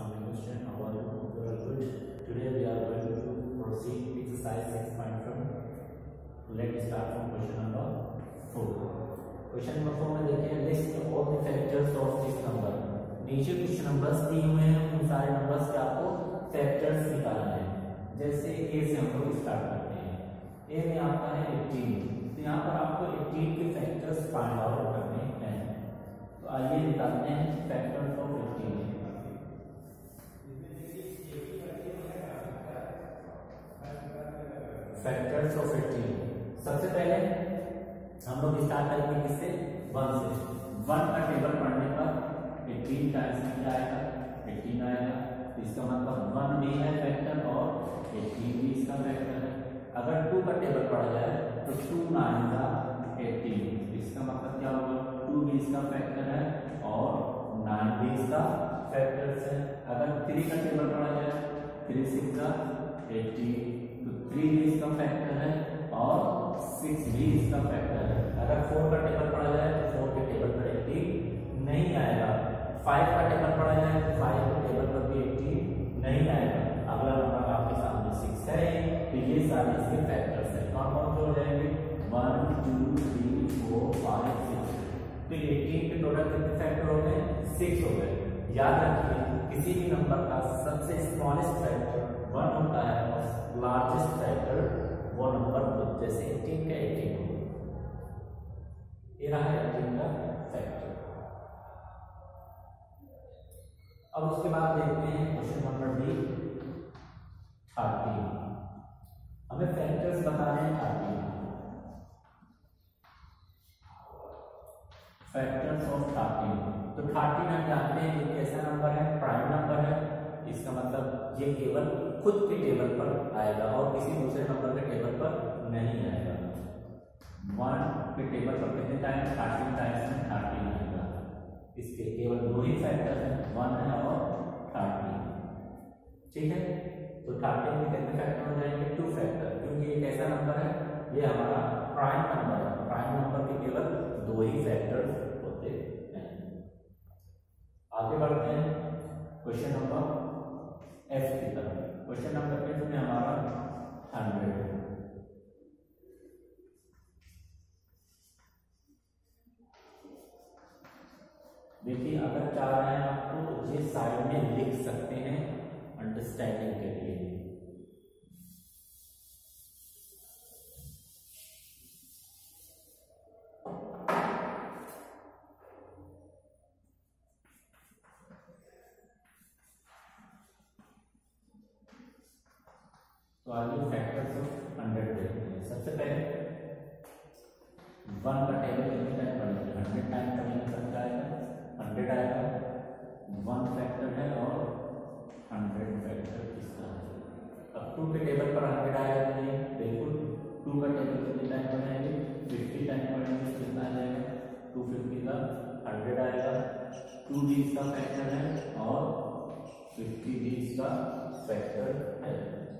morning question. How are you? Hope you are good. Today we are going to proceed exercise 6.1. Let's start from question number 4. Question number 4 में देखिए list all the factors of this number. नीचे कुछ numbers दिए हुए हैं, उन सारे numbers के आपको फैक्टर्स निकालने हैं। जैसे ए से हम लोग स्टार्ट करते हैं। ए में आपका है 18, तो यहाँ पर आपको 18 के फैक्टर्स फाइंड आउट करने हैं। तो आइए निकालते हैं फैक्टर्स ऑफ 18। फैक्टर्स ऑफ 18 सबसे पहले हम लोग स्टार्ट करेंगे किससे? 1 से। 1 का टेबल पढ़ने पर 18 टाइम्स में क्या आएगा? 18 आएगा। इसका मतलब 1 भी है फैक्टर और 18 भी इसका फैक्टर है। अगर 2 का टेबल पढ़ा जाए तो 2 9 का 18, इसका मतलब क्या होगा? 2 भी इसका फैक्टर है और 9 भी इसका फैक्टर है। अगर 3 का टेबल पढ़ा जाए 3 6 का 18, तो 3 भी इसका फैक्टर है और 6 भी इसका फैक्टर है। अगर 4 का टेबल पढ़ा जाए तो 4 के टेबल पर 18 नहीं आएगा। 5 का टेबल पढ़ा जाए तो 5 के टेबल पर भी 18 नहीं आएगा। अगला नंबर आपके सामने 6 है, तो ये सारे इसके फैक्टर्स हैं। कौन कौन से हो जाएंगे? 1 2 3 4 5 6। तो 18 के टोटल कितने फैक्टर हो गए? 6 हो गए। याद रखिए किसी भी नंबर का सबसे स्मॉलेस्ट फैक्टर 1 होता है और लार्जेस्ट फैक्टर वो नंबर 2। जैसे 18 का 18 हो, ये रहा 18 का फैक्टर। अब उसके बाद देखते हैं क्वेश्चन नंबर बी 13। हमें फैक्टर्स बताने हैं 13। Factors of 13। तो 13 हम जानते हैं ये कैसा नंबर है? प्राइम नंबर है। इसका मतलब ये केवल खुद के टेबल पर आएगा और किसी दूसरे नंबर के टेबल पर नहीं आएगा। 1 के टेबल पर कितने टाइम? 13 टाइम्स में 13 आएगा। इसके केवल 2 ही फैक्टर हैं, 1 है और 13। ठीक है, तो 13 में कितने फैक्टर हो जाएंगे? 2 फैक्टर, क्योंकि ये कैसा नंबर है? ये हमारा प्राइम नंबर है। प्राइम नंबर के केवल 2 ही फैक्टर होते हैं। आगे बढ़ते हैं क्वेश्चन नंबर एफ की तरफ। क्वेश्चन नंबर एफ में हमारा 100 है। देखिए अगर चाह रहे हैं आपको तो ये साइड में लिख सकते हैं अंडरस्टैंडिंग के लिए। तो आगे फैक्टर्स ऑफ 100 देखते हैं। सबसे पहले 1 का टेबल कितने टाइम पढ़ेंगे? 100 टाइम पढ़ेंगे, तब क्या आएगा? 100 आएगा। 1 फैक्टर है और 100 फैक्टर इसका है। अब 2 के टेबल पर 100 आएगा कि नहीं? बिल्कुल। 2 का टेबल कितने टाइम पढ़ेंगे? 50 टाइम पढ़ेंगे, कितना आ जाएगा? 250 का 100 आएगा। 2 भी इसका फैक्टर है और 50 भी इसका फैक्टर है।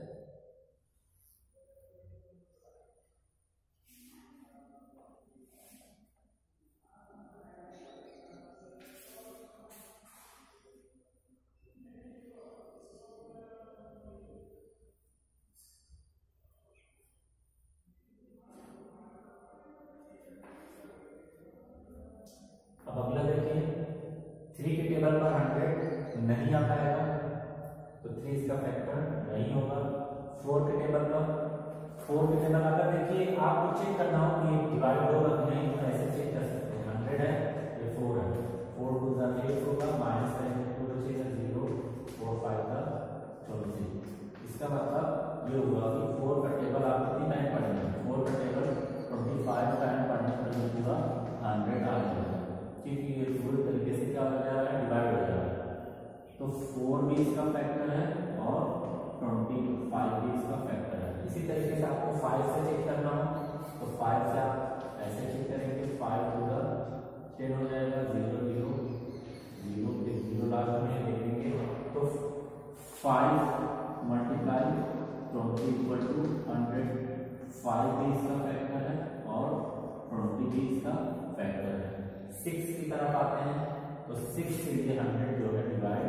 अब अगला देखिए 3 के टेबल पर 100 नहीं आ पाएगा, तो 3 इसका फैक्टर नहीं होगा। 4 के टेबल अगर देखिए आपको चेक करना हो कि डिवाइड होगा कि नहीं, तो ऐसे चेक कर सकते हैं। 100 है, ये 4 है, 4 2 जा 8 होगा, माइनस करेंगे 2 बचेगा 0, 4 5 का 24। इसका मतलब ये हुआ कि 4 का टेबल आप कितनी टाइम पढ़ेंगे? 4 का टेबल 25 टाइम पढ़ने पर ये पूरा 100 आ जाएगा, क्योंकि ये पूरी तरीके से क्या हो जाएगा? डिवाइड हो जाएगा। तो 4 भी इसका फैक्टर है और 25 भी इसका फैक्टर है। इसी तरीके से आपको 5 से चेक करना हो तो 5 से आप ऐसे चेक करेंगे। 5 पूरा 10 हो जाएगा, 0 0 0 फिर 0 लास्ट में देखेंगे तो 5 मल्टीप्लाई 20 इक्वल टू 100। 5 भी इसका फैक्टर है और 20 भी इसका फैक्टर है। 6 की तरफ आते हैं तो 6 से ये 100 जो है डिवाइड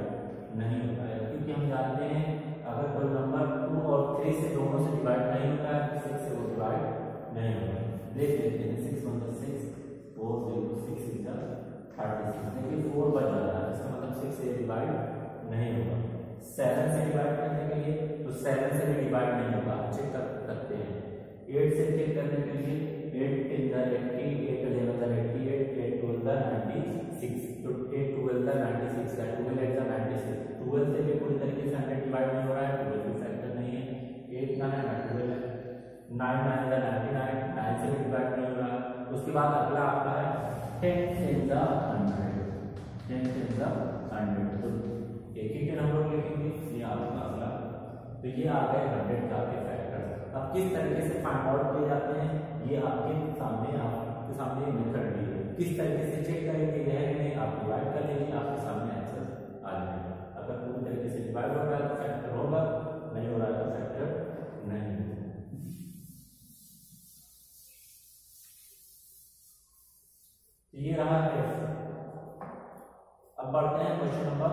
नहीं हो पाएगा, क्योंकि हम जानते हैं अगर कोई नंबर 2 और 3 से दोनों से डिवाइड नहीं होता है तो 6 से वो डिवाइड नहीं होगा। देख लेते हैं 6 × 6 4 0 6 इज 36, लेकिन 4 बच जा रहा है, इसका मतलब 6 से डिवाइड नहीं होगा। 7 से डिवाइड करने के लिए तो 7 से भी डिवाइड नहीं होगा, आप चेक कर सकते हैं। 8 से चेक करने के लिए 8 × 80 8 × 11 88 8 × 12 96, तो 8 × 12 96 का 12 8 96, 12 से भी पूरी तरीके से 100 डिवाइड नहीं हो रहा है, 12 भी फैक्टर नहीं है। 8 9 12 है, 9 9 99, 9 से भी डिवाइड नहीं हो रहा है। उसके बाद अगला आपका है 10 × 100, 10 × 100, तो एक ही हम लोग लिखेंगे, ये आपका अगला। तो ये आ गए 100 का फैक्टर। अब किस तरीके से फाइंड आउट किए जाते हैं ये आपके सामने मेथड दी है, किस तरीके से चेक करेंगे यह है नहीं, आप डिवाइड कर लीजिए, आपके सामने आंसर आ जाएगा। अगर पूरी तरीके से डिवाइड हो रहा है तो फैक्टर होगा, नहीं हो रहा है तो फैक्टर नहीं होगा। ये रहा है। अब बढ़ते हैं क्वेश्चन नंबर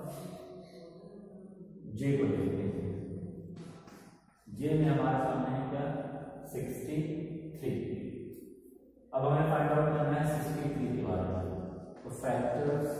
जे को देखते हैं। जे में हमारे सामने है क्या 63। अब हमें फाइंड आउट करना है 63 के बारे में। तो फैक्टर्स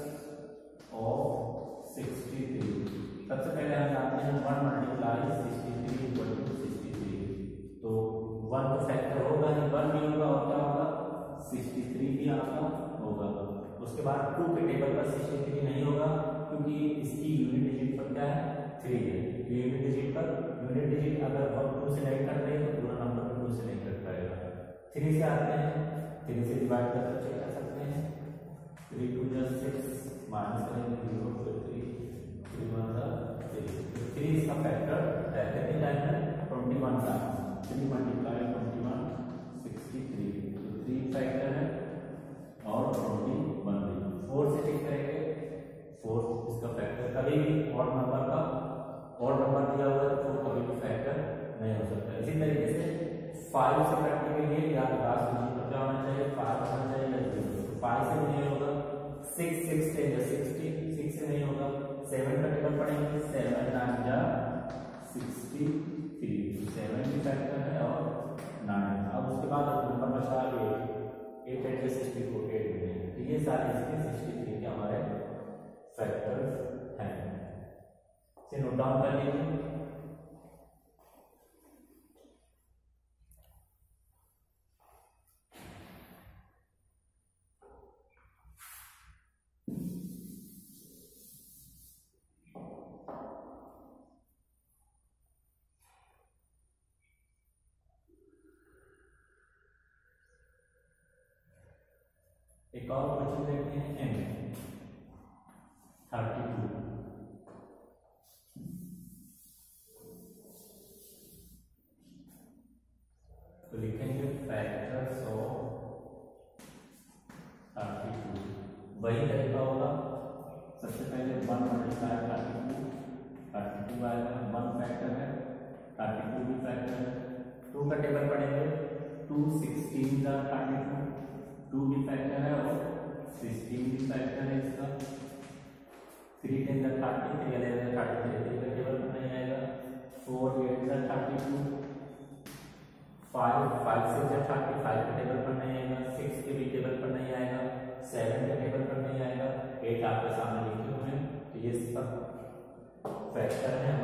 ऑफ 63, सबसे पहले हम जानते हैं 1 × 63 = 63। तो 1 तो फैक्टर होगा ही, 1 भी होगा और क्या होगा 63 भी आपका होगा। उसके बाद 2 के टेबल पर 63 नहीं होगा, क्योंकि इसकी यूनिट डिजिट पर क्या है 3 है। तो यूनिट डिजिट अगर 2 से नहीं कट रही है तो पूरा नंबर 2 से नहीं कट पाएगा। 3 से आते हैं, 3 से डिवाइड करके चेक कर सकते हैं। 3 × 2 = 6, माइनस करेंगे 0 फिर 3 3 × 1 3। 3 इसका फैक्टर है, कितने टाइम है 21 का, 3 × 21 63, तो 3 फैक्टर है और 21 भी। 4 से चेक करेंगे, 4 इसका फैक्टर कभी भी ऑड नंबर का और नंबर दिया हुआ है तो कभी भी फैक्टर नहीं हो सकता। इसी तरीके से 5 से काटने के लिए या तो लास्ट डिजिट पर क्या होना चाहिए 5 होना चाहिए या 0, तो 5 से नहीं होगा। 6 6 10 60, 6 से नहीं होगा। 7 का टेबल पढ़ेंगे, 7 9 जा 63, 7 भी फैक्टर है और 9। अब उसके बाद नंबर बचा 8 8 से 64 8 में, तो ये सारे इसके 63 के हमारे फैक्टर्स हैं। इसे नोट डाउन कर लीजिए। एक और क्वेश्चन देखते हैं M 32। तो लिखेंगे फैक्टर्स ऑफ 32। वही तरीका होगा, सबसे पहले 1 × 32 आएगा, 1 फैक्टर है, 32 भी फैक्टर है। 2 का टेबल पढ़ेंगे, 2 16 का 32, 2 भी फैक्टर है और 16 भी फैक्टर है इसका। 3 10 का 30, 3 11 का 33, 3 का टेबल पर नहीं आएगा। 4 8 का 32, 5 से 35 का टेबल पर नहीं आएगा। 6 के भी टेबल पर नहीं आएगा। 7 के टेबल पर नहीं आएगा। 8 आपके सामने लिखे हुए हैं, तो ये सब फैक्टर है